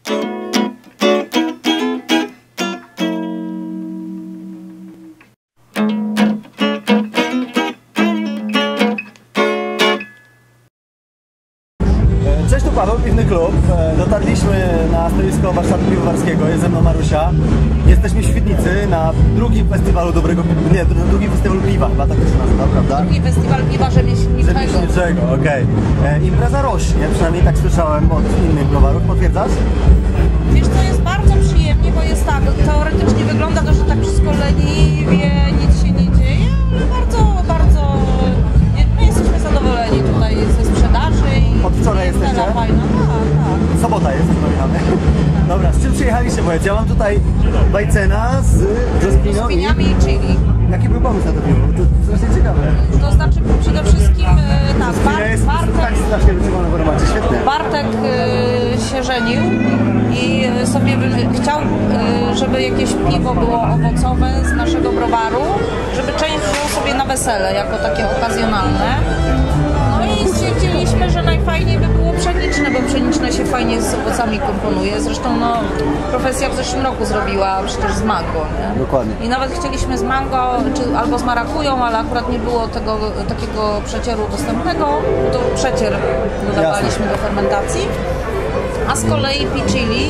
Cześć, tu Paweł, Piwny Klub. Dotarliśmy na stoisko warsztatu piwowarskiego, jest ze mną Marusia. Jesteśmy w Świdnicy na drugim festiwalu dobrego piwa, nie, drugim festiwalu piwa, chyba tak to się nazywa, prawda? Drugi festiwal piwa rzemieślniczego. Rzemieślniczego, okej. Impreza rośnie, przynajmniej tak słyszałem od innych browarów, potwierdzasz? Wiesz co, jest bardzo przyjemnie, bo jest tak, teoretycznie wygląda to, że tak wszystko leniwie, nic się nie dzieje, ale bardzo, my jesteśmy zadowoleni tutaj ze sprzedaży i od wczoraj jesteście? Fajna. Tak. Sobota jest, wspominamy. Dobra, z czym przyjechaliście, powiedz? Ja mam tutaj bajcena z brzoskwiniami i chili. Jaki był pomysł na to piwo? To strasznie ciekawe. To znaczy przede wszystkim tak, tak strasznie wyczuwany w aromacie, świetnie. Bartek się żenił i sobie chciał, żeby jakieś piwo było owocowe z naszego browaru, żeby część wziął sobie na wesele jako takie okazjonalne. No i stwierdziliśmy, że najfajniej by było pszeniczne, bo pszeniczne się fajnie z owocami komponuje. Zresztą no, profesja w zeszłym roku zrobiła przecież z mango, nie? Dokładnie. I nawet chcieliśmy z mango, czy albo z marakują, ale akurat nie było tego takiego przecieru dostępnego, to przecier dodawaliśmy do fermentacji. A z kolei pichili,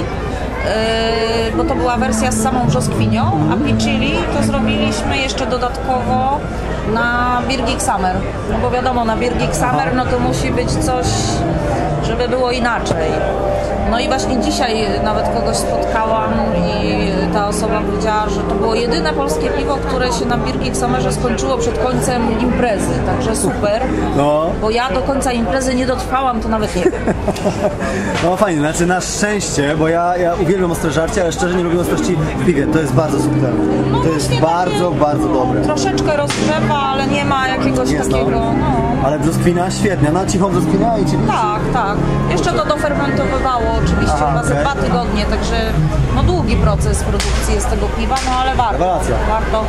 bo to była wersja z samą brzoskwinią, a pichili to zrobiliśmy jeszcze dodatkowo na Beer Geek Summer, no bo wiadomo, na Beer Geek Summer no to musi być coś, żeby było inaczej. No i właśnie dzisiaj nawet kogoś spotkałam i ta osoba powiedziała, że to było jedyne polskie piwo, które się na Beer Geek Summerze skończyło przed końcem imprezy, także super, no. Bo ja do końca imprezy nie dotrwałam, to nawet nie wiem. No fajnie, znaczy na szczęście, bo ja uwielbiam ostre żarcie, ale szczerze nie lubię ostrości w piwie, to jest bardzo subtelne. No to jest bardzo dobre. Troszeczkę rozgrzewa, ale nie ma jakiegoś takiego, no. Ale brzoskwina świetnie, na cichą brzoskwina i chili? Tak. Jeszcze to dofermentowywało oczywiście chyba za 2 tygodnie, także no długi proces produkcji jest tego piwa, no ale warto. Warto.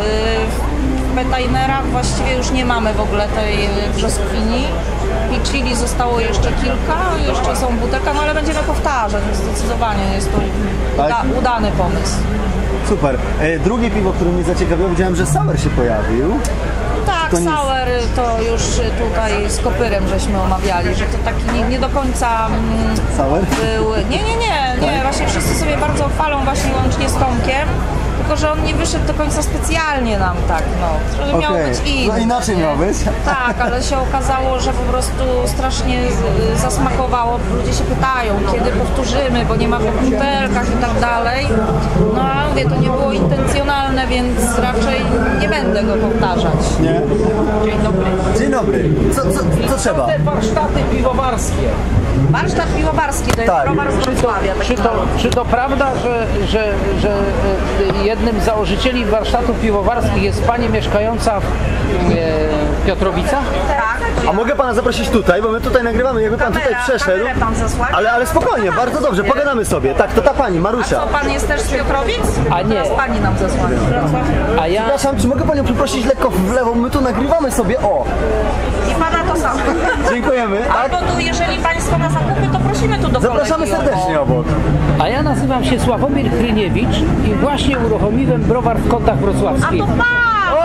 W Betainerach właściwie już nie mamy w ogóle tej brzoskwini. I chili zostało jeszcze kilka, jeszcze są butelka, no ale będziemy powtarzać, zdecydowanie jest to udany pomysł. Super. Drugie piwo, które mnie zaciekawiło, widziałem, że sour się pojawił. Tak, sour to już tutaj z Kopyrem żeśmy omawiali, że to taki nie do końca sour? Był. Nie, właśnie wszyscy sobie bardzo chwalą właśnie łącznie z Tomkiem, tylko że on nie wyszedł do końca specjalnie nam tak, no, że miał być inny. No inaczej miał być. Tak, ale się okazało, że po prostu strasznie zasmakowało. Ludzie się pytają, kiedy powtórzymy, bo nie ma w butelkach i tak dalej. No a mówię, to nie było intencjonalne, więc raczej nie będę go powtarzać. Nie? Dzień dobry. Dzień dobry. Co trzeba? Te warsztaty piwowarskie. Warsztat piwowarski, to jest browar z Wrocławia. Czy to prawda, że jednym z założycieli warsztatów piwowarskich jest pani mieszkająca w Piotrowicach? Tak. A mogę pana zaprosić tutaj, bo my tutaj nagrywamy, jakby pan tutaj przeszedł. Pan zasłania? Ale spokojnie, bardzo dobrze, pogadamy sobie. Tak, to ta pani, Marusia. A co, pan jest też z Piotrowic? A nie. Teraz pani nam zasłania. A ja... Przepraszam, czy mogę panią przeprosić lekko w lewo? My tu nagrywamy sobie, o! I pana to samo. Dziękujemy. Tak? Albo tu, jeżeli państwo na zakupy, to prosimy tu do Zapraszamy serdecznie obok. A ja nazywam się Sławomir Kryniewicz i właśnie uruchomiłem browar w Kątach Wrocławskich. A to pan!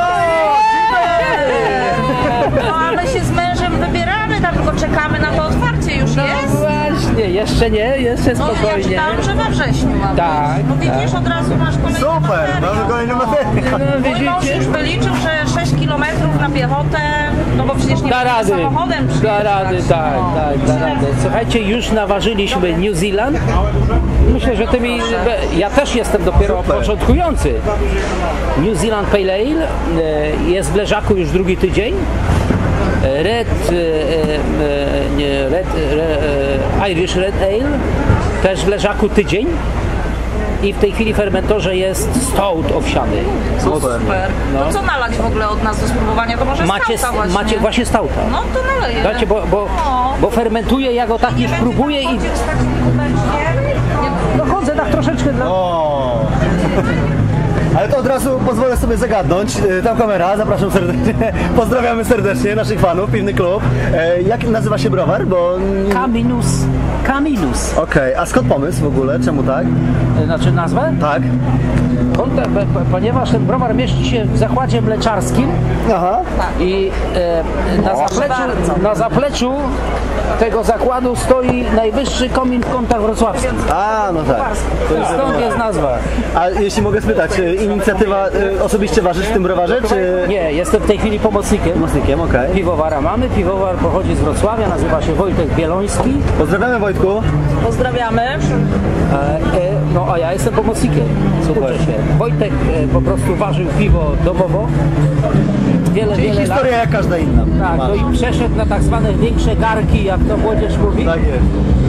No a my się z mężem wybieramy, tam tylko czekamy na to otwarcie, już No jest? właśnie, jeszcze nie, jeszcze No spokojnie. ja czytałam, że we wrześniu ma być. Tak, No widzisz, od razu masz kolejny Super, mamy kolejny materiał. Mój mąż już wyliczył, że 6 km na piechotę, no bo przecież nie Da będziemy rady, samochodem da rady, przyjeżdżać. da rady. Słuchajcie, już naważyliśmy New Zealand. Myślę, że ja też jestem dopiero początkujący. New Zealand Pale Ale jest w leżaku już drugi tydzień. Irish Red Ale też w leżaku tydzień. I w tej chwili w fermentorze jest stout owsiany. Super. No co nalać w ogóle od nas do spróbowania? To może stauta właśnie. Macie właśnie stauta. No to naleję. Słuchajcie, bo fermentuję, ja go tak już próbuję i... Dochodzę tak troszeczkę dla... O. Ale to od razu pozwolę sobie zagadnąć. Tam kamera, zapraszam serdecznie. Pozdrawiamy serdecznie naszych fanów, Piwny Klub. Jak nazywa się browar? Bo... Caminus. Okej, a skąd pomysł w ogóle? Czemu tak? Znaczy nazwę? Tak. Ponieważ ten browar mieści się w zakładzie mleczarskim Aha. i na zapleczu tego zakładu stoi najwyższy komin w kątach wrocławskich. A, no tak. Stąd jest nazwa. A jeśli mogę spytać, inicjatywa osobiście ważysz w tym browarze, czy... Nie, jestem w tej chwili pomocnikiem. Pomocnikiem, okej. Piwowara mamy. Piwowar pochodzi z Wrocławia, nazywa się Wojtek Bieloński. Pozdrawiamy, Wojtku. Pozdrawiamy. No a ja jestem pomocnikiem. Super. Uczę się. Wojtek po prostu ważył piwo domowo. Wiele lat. Historia jak każda inna. Tak, no i przeszedł na tak zwane większe garki, jak to młodzież mówi. Tak jest.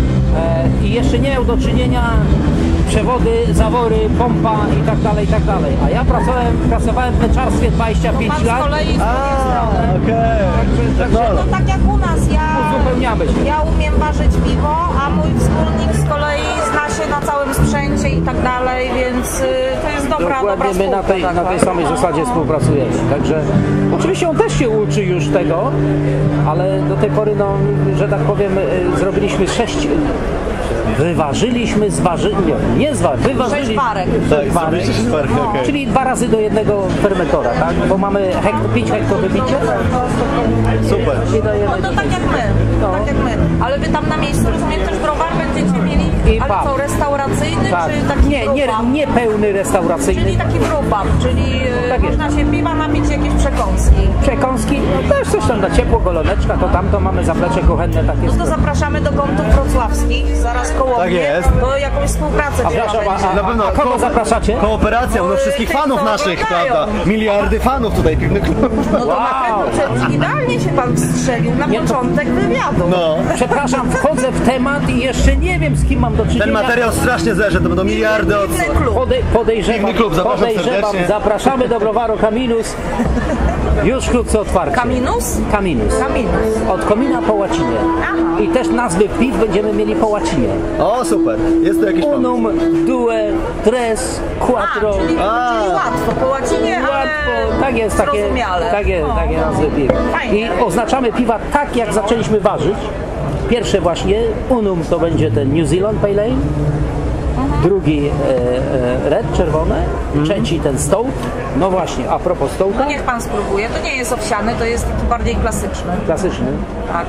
I jeszcze nie miał do czynienia przewody, zawory, pompa i tak dalej, i tak dalej. A ja pracowałem w mleczarstwie 25 Pan z lat. kolei z drugiej strony. Okej. No tak jak u nas, Uzupełniamy się. ja umiem ważyć piwo, a mój wspólnik z kolei zna się na całym sprzęcie i tak dalej, więc to jest dobra Dokładnie my spółka. na tej samej zasadzie współpracujemy. Także oczywiście on też się uczy już tego, ale do tej pory, no, że tak powiem, zrobiliśmy 6. Wyważyliśmy, wyważyliśmy 6 barek. Tak, zrobiliście szparkę, okej. czyli 2 razy do jednego fermentora, tak? Bo mamy 5 hektar wybicie. Super. I dajemy No to tak jak my, No. tak jak my. Ale wy tam na miejscu, rozumiem, też browar będziecie mieli, I ale pub. co, restauracyjny Tak. czy taki Nie pełny restauracyjny. Czyli taki brewpub, czyli Tak jest. można się piwa napić, jakieś przekąski. Przekąski, no też coś tam na ciepło, goloneczka, to tamto mamy zaplecze kuchenne takie. No to zapraszamy do kątów wrocławskich, zaraz koło Tak mnie, jest. to jakąś współpracę trzeba będzie. Na pewno. A kogo zapraszacie? Kooperacja, no No, wszystkich tych, fanów co naszych, oglądają. prawda? Miliardy fanów tutaj, Piwny Klub. No to Wow. na pewno, idealnie się pan strzelił na początek wywiadu. No. Przepraszam, wchodzę w temat i jeszcze nie wiem, z kim mam do czynienia. Ten materiał strasznie zerze, to będą miliardy od... Piwny klub. Podejrzewam, Piwny klub, zapraszam serdecznie. zapraszamy do browaru Caminus. Już wkrótce otwarcie. Kaminus? Caminus. Kaminus. Od komina po łacinie. Aha. I też nazwy piw będziemy mieli po łacinie. O, super. Jest tu jakiś pomysł. Unum, due, tres, quattro. Czyli łatwo, po łacinie, ale Łatwo, tak jest, zrozumiale. takie nazwy piw. Fajnie. I oznaczamy piwa tak, jak zaczęliśmy ważyć. Pierwsze właśnie, Unum to będzie ten New Zealand Pale Ale, drugi red, czerwone, trzeci ten stout. No właśnie, a propos stouta. No niech pan spróbuje, to nie jest owsiany, to jest taki bardziej klasyczny. Klasyczny. Tak.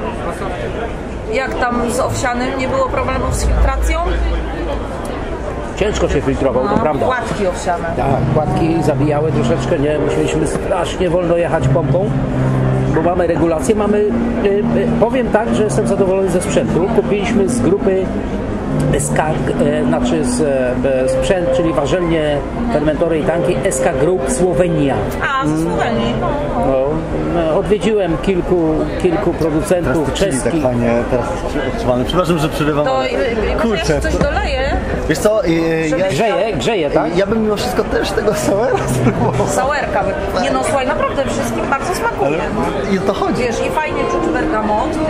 Jak tam z owsianym, nie było problemów z filtracją? Ciężko się filtrował, to prawda. Płatki owsiane. Tak, płatki zabijały troszeczkę, nie? Musieliśmy strasznie wolno jechać pompą, bo mamy regulację, powiem tak, że jestem zadowolony ze sprzętu. Kupiliśmy z grupy SK, znaczy sprzęt, czyli warzelnie, fermentory i tanki SK Group Słowenia. A, ze Słowenii. No, odwiedziłem kilku producentów czeskich. Tak fajnie teraz odczuwamy. Przepraszam, że przerywam. To ale... może jeszcze coś doleję? Wiesz co? Grzeje, tak? Ja bym mimo wszystko też tego sołera spróbował. Sałerka. Nie no, słuchaj, naprawdę wszystkim bardzo smakuje. Ale i o to chodzi. Wiesz, i fajnie czuć bergamotkę.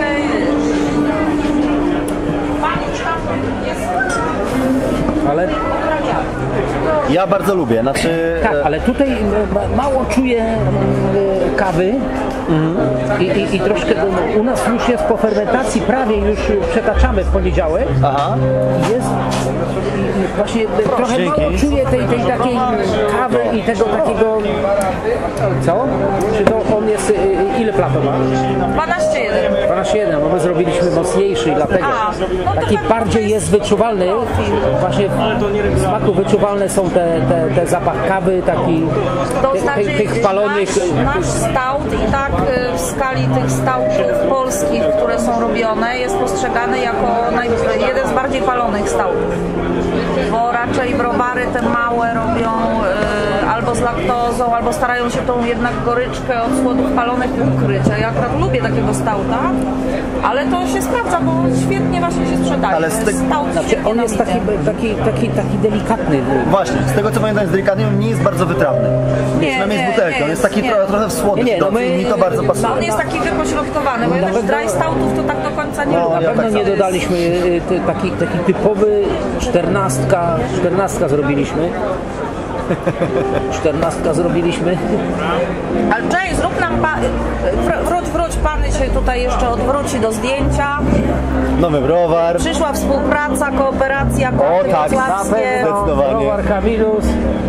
Ale Ja bardzo lubię, znaczy... tak, ale tutaj mało czuję kawy i troszkę u nas już jest po fermentacji, prawie już przetaczamy w poniedziałek. Aha. Jest właśnie trochę mało czuję tej takiej kawy i tego takiego. Co? Czy to on jest ile plato ma? 12,1. 12,1, bo my zrobiliśmy mocniejszy i dlatego no to taki pewnie bardziej to jest wyczuwalny. Właśnie w smaku wyczuwalne są te zapach kawy, To znaczy, tych palonych. nasz stout i tak w skali tych stoutów polskich, które są robione, jest postrzegany jako jeden z bardziej palonych stoutów. Bo raczej browary te małe robią albo z laktozą, albo starają się tą jednak goryczkę od słodów palonych ukryć. A ja akurat lubię takiego stouta, ale to się sprawdza, bo świetnie właśnie się sprzedaje. Ale z Stout Znaczy, świetnie on jest taki delikatny. Właśnie, z tego co pamiętam jest delikatny, nie jest bardzo wytrawny. Przynajmniej z butelki, on jest taki trochę w słodki, mi to bardzo pasuje. On jest taki wypośrodkowany, bo ja też dry stoutów to tak do końca nie lubię. Na pewno nie dodaliśmy taki typowy 14 zrobiliśmy. 14 zrobiliśmy. Ale Jay, zrób nam wróć, pan się tutaj jeszcze odwróci do zdjęcia. Nowy browar. Przyszła współpraca, kooperacja, kooperacja. zdecydowanie. Browar Kamilus.